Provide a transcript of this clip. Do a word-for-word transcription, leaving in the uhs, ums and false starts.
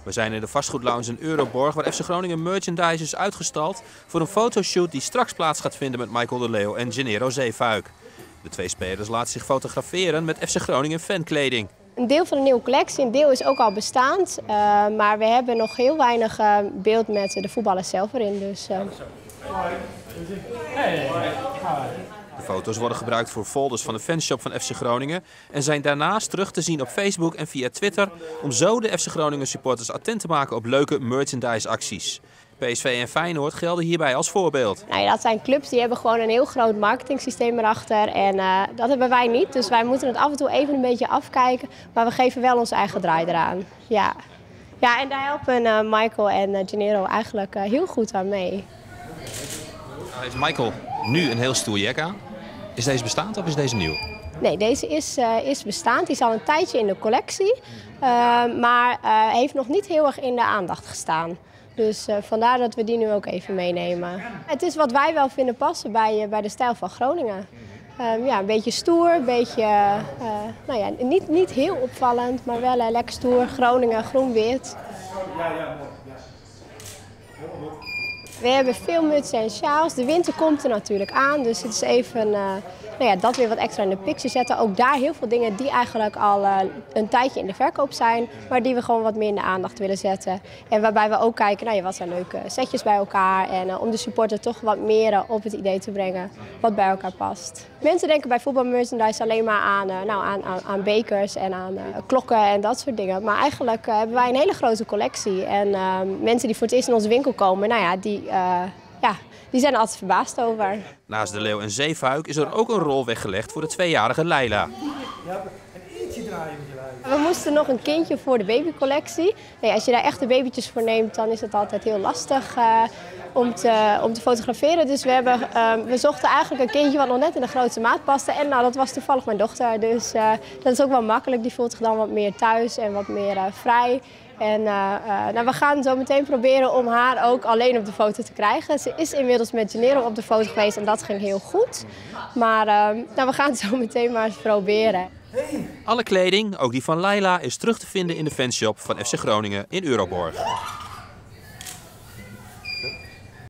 We zijn in de vastgoedlounge in Euroborg, waar F C Groningen merchandise is uitgestald voor een fotoshoot die straks plaats gaat vinden met Michael de Leeuw en Gennaro Zeefuik. De twee spelers laten zich fotograferen met F C Groningen fankleding. Een deel van de nieuwe collectie, een deel is ook al bestaand, uh, maar we hebben nog heel weinig uh, beeld met de voetballers zelf erin. Dus, uh... De foto's worden gebruikt voor folders van de fanshop van F C Groningen en zijn daarnaast terug te zien op Facebook en via Twitter om zo de F C Groningen supporters attent te maken op leuke merchandise acties. P S V en Feyenoord gelden hierbij als voorbeeld. Nou ja, dat zijn clubs die hebben gewoon een heel groot marketingsysteem erachter en uh, dat hebben wij niet. Dus wij moeten het af en toe even een beetje afkijken, maar we geven wel onze eigen draai eraan. Ja, ja en daar helpen uh, Michael en uh, Gennaro eigenlijk uh, heel goed aan mee. Nou, heeft Michael nu een heel stoer jack aan? Is deze bestaand of is deze nieuw? Nee, deze is, uh, is bestaand. Die is al een tijdje in de collectie, uh, maar uh, heeft nog niet heel erg in de aandacht gestaan. Dus uh, vandaar dat we die nu ook even meenemen. Het is wat wij wel vinden passen bij, uh, bij de stijl van Groningen. Uh, ja, een beetje stoer, een beetje, uh, nou ja, niet, niet heel opvallend, maar wel uh, lekker stoer. Groningen, groen-wit. We hebben veel mutsen en sjaals. De winter komt er natuurlijk aan, dus het is even uh, nou ja, dat weer wat extra in de picture zetten. Ook daar heel veel dingen die eigenlijk al uh, een tijdje in de verkoop zijn, maar die we gewoon wat meer in de aandacht willen zetten. En waarbij we ook kijken, nou ja, wat zijn leuke setjes bij elkaar en uh, om de supporter toch wat meer uh, op het idee te brengen wat bij elkaar past. Mensen denken bij voetbalmerchandise alleen maar aan, uh, nou, aan, aan, aan bekers en aan uh, klokken en dat soort dingen. Maar eigenlijk uh, hebben wij een hele grote collectie en uh, mensen die voor het eerst in onze winkel komen, nou ja, die... Uh, Ja, die zijn er altijd verbaasd over. Naast de Leeuw en Zeefuik is er ook een rol weggelegd voor de tweejarige Leila. We moesten nog een kindje voor de babycollectie. Nee, als je daar echte babytjes voor neemt, dan is het altijd heel lastig uh, om, te, om te fotograferen. Dus we, hebben, uh, we zochten eigenlijk een kindje wat nog net in de grootste maat paste. En nou, dat was toevallig mijn dochter. Dus uh, dat is ook wel makkelijk. Die voelt zich dan wat meer thuis en wat meer uh, vrij. En uh, uh, nou, we gaan zo meteen proberen om haar ook alleen op de foto te krijgen. Ze is inmiddels met Gennaro op de foto geweest en dat ging heel goed. Maar uh, nou, we gaan het zo meteen maar eens proberen. Alle kleding, ook die van Leila, is terug te vinden in de fanshop van F C Groningen in Euroborg.